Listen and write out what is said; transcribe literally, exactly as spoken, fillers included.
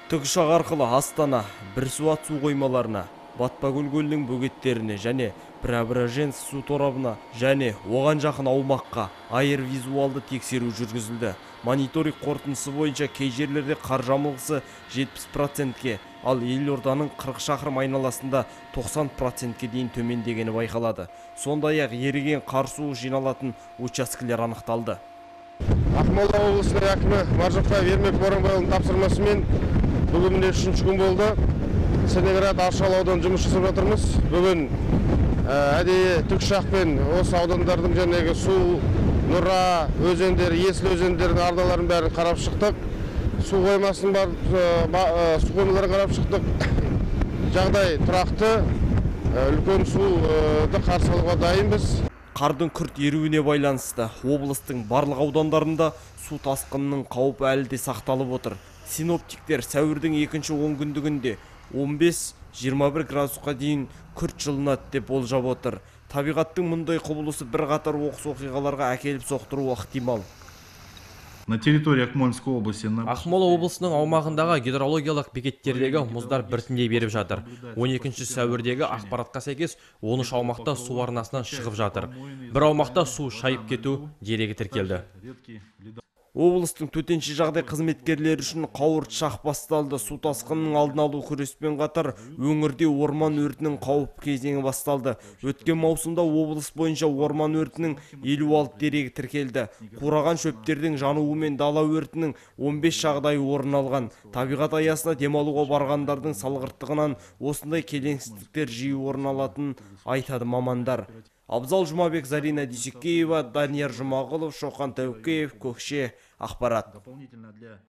Тікұшақ арқылы Астана, Бірсуат су қоймаларына, Батпакөл көлінің бөгеттеріне және Преображенск су торабына және оған жақын аумаққа аэровизуалды тексеру жүргізілді. Мониторинг қорытындысы бойынша кей жерлерде қар жамылғысы жетпіс процентке, ал елорданың қырық шақырым айналасында тоқсан процентке дейін төмендегені байқалады. Сондай-ақ еріген қар суы жиналатын учаскелер анықталды. Ақмола облысының әкімі Маржықпаев Ермек Боранбайұлының тапсырмасымен бүгін үшінші күн болды. Цареград Аршалы ауданында жұмыс жасап жатырмыз. Бүгін әдейі тікұшақпен осы аудандардың жәнегі су, Нұра өзендері, Есіл өзендерінің арналарын бәрін қарап шықтық. Су қоймасын бар, су қоймаларын қарап шықтық. Жағдай тұрақты, үлкен суды қарсы алуға дайынбыз. Қардың күрт еруіне байланысты облыстың барлық аудандарында су тасқынының қаупі әлі де сақталып отыр. Синоптиктер сәуірдің екінші онкүндігінде он бес жиырма бір градусқа дейін күрт жылынады деп болжап отыр. Табиғаттың мұндай құбылысы бірқатар оқыс оқиғаларға әкеліп соқтыруы ықтимал. На территории Акмольской области. Ақмола облысының аумағындағы гидрологиялық бекеттердегі мұздар біртіндей беріп жатыр. он екінші сәуірдегі ақпаратқа сәйкес он үш аумақта су арнасынан шығып жатыр. Бір аумақта су шайып кету дерегі тіркелді. Облыстың төтенше жағдай қызметкерлері үшін қауырт шақ басталды. Су тасқынының алдын алу күреспен қатар өңірде орман өртінің қауіп кезеңі басталды. Өткен маусымда облыс бойынша орман өртінің елу алты дерегі тіркелді. Қураған шөптердің жануы мен дала өртінің он бес жағдайы орын алған. Табиғат аясына демалуға барғандардың салғырттығынан осындай келеңсіздіктер жиі орын алатынын айтады мамандар. Абзал Жұмабек, Зарина Дүйсекеева, Данияр Жұмағұлов, Шоқан Тәукеев, Көкше, Ақпарат.